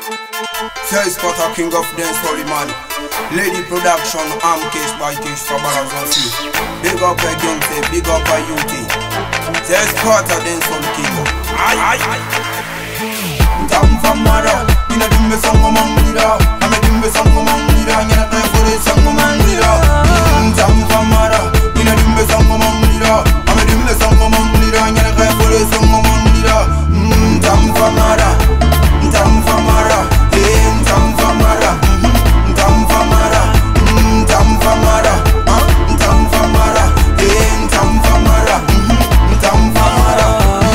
Say Spotter, king of dance, holy man. Lady production, arm case by case for balance on sea. Big up a young say, big up a UT. Say Spotter, dance on king. Tam famara, ina dimbe sango mangida. Ame dimbe sango mangida, nyana kaya fure sango mangida. Tam famara, ina dimbe sango mangida. Ame dimbe sango mangida, nyana kaya fure sango mangida. Tam famara, tam famara, tam famara, tam famara, tam famara, tam famara, tam famara, tam famara.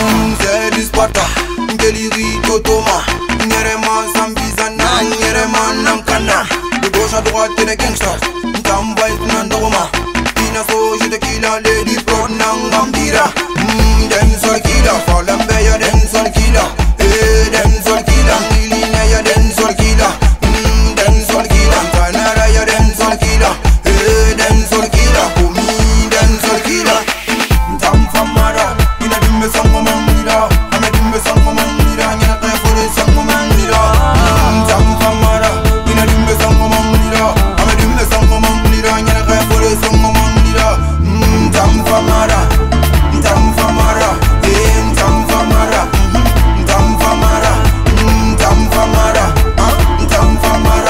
C'est du Spotter, Ngeliri Totoma, Nyerema Zambizana, Nyerema Nankana. De gauche à droite, t'es des gangsters, tam white Nandoma. Ina so, je te killa, Lady Pro Nangambira. Dancehall killer, Falambeya dancehall killer. Dancehall killer, Milina dancehall killer. Dancehall killer, Tanara dancehall killer. Dancehall killer, Kumi dancehall killer. Tam famara, ina dimbe sango mangida. Ame dimbe sango mangida, nyana kaya fure sango mangida. Tam famara, ina dimbe sango mangida. Ame dimbe sango mangida, nyana kaya fure sango mangida. Tam famara, tam famara, tam famara, tam famara, tam famara, tam famara,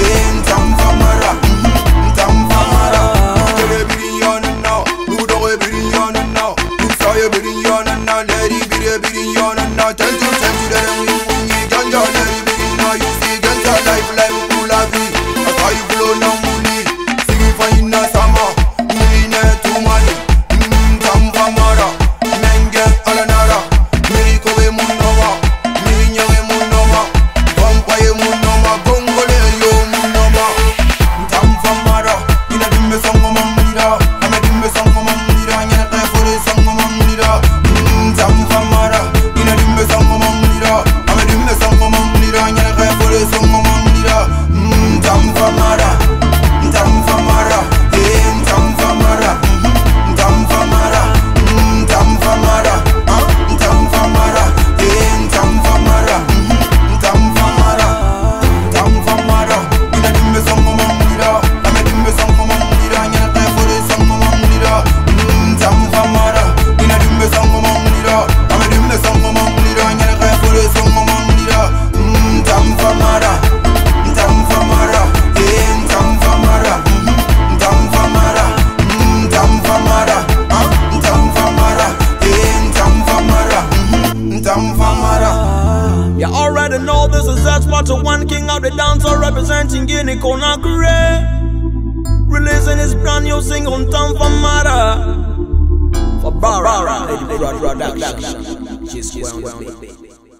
tam famara, tam famara. Tele biriyan now, nudo biriyan now, usaya biriyan now, lady biriyan now. Tell you that we ganja lady biriyan. You see ganja life cool la vie. Akai flow na muli, sigi fine na sama, muli na tumani. Tam famara, menge alanara, miri kowe munoma, miri nyawe munoma, vampaye munoma, gongole yo munoma. Tam famara, ina dimbe sango mangida, ame dimbe sango mangida, nyana kaya fure sango mangida. Tam famara, ina dimbe sango mangida, ame dimbe sango mangida, nyana kaya fure sango mangida. Tam famara, tam famara, tam famara, tam famara, tam famara, tam famara, tam famara, tam famara, tam famara. Ina dimbe sango mangida, ame dimbe sango mangida, nyana kaya fure sango mangida. Tam famara, ina dimbe sango mangida, ame dimbe sango mangida, nyana kaya fure sango mangida. Tam famara, tam famara, tam famara, tam famara, tam famara, tam famara, tam famara, tam famara. You already know this is Spotter, one king of the dancer, representing Guinea Conakry. Releasing his brand new single, Tam Famara. For Barra, Lady Production. She's well, baby.